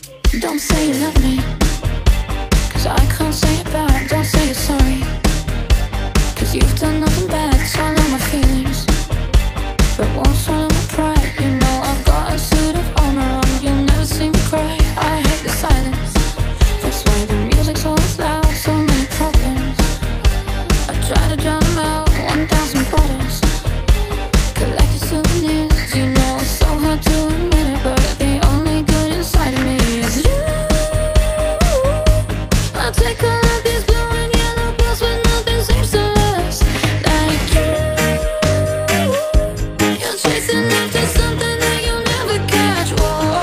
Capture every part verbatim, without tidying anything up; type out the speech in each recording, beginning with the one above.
Don't say you love me, cause I can't say it back. Don't say you're sorry, cause you've done nothing bad. Swallow my feelings, but won't swallow my pride. You know I've got a suit of armor on, you'll never see me cry. I hate the silence, that's why the music's always loud. So many problems, I try to drown them out. One thousand bottles, collected souvenirs. You know it's so hard to admit it, but the only good inside of me is you. I'll take all of these blue and yellow pills, but nothing seems to last like you. You're chasing after something that you'll never catch. Whoa.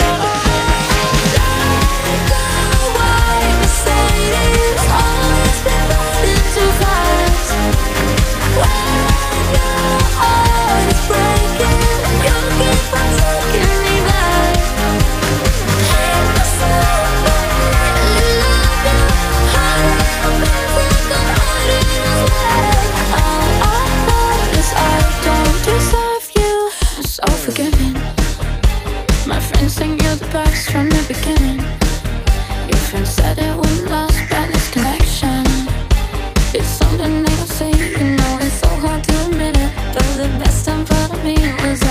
Like a white Mercedes, always been riding too fast. When your heart is breaking, you keep on taking me back. Hate myself, but I love you. Hiding, like I'm hiding as well. All I know is I don't deserve you. I'm so forgiving. My friends think you're the best from the beginning. Your friends said it wouldn't last, but this connection, it's something they don't see. You know it's so hard to admit it, but the best time part of me was